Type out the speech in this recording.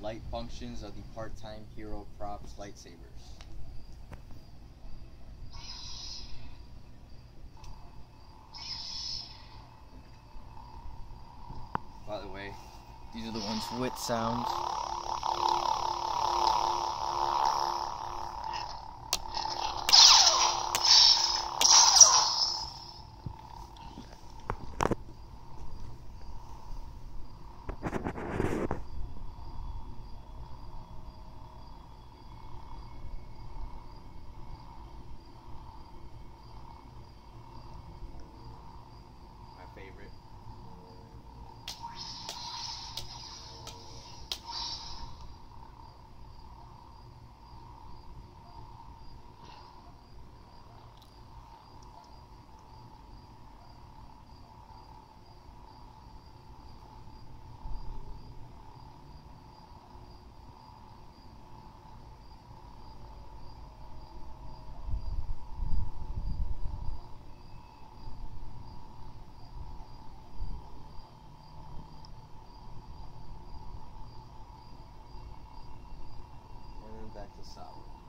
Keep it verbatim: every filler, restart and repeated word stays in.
light functions of the part-time Hero Props lightsabers. By the way, these are the ones with sound. Favorite. Back to solid.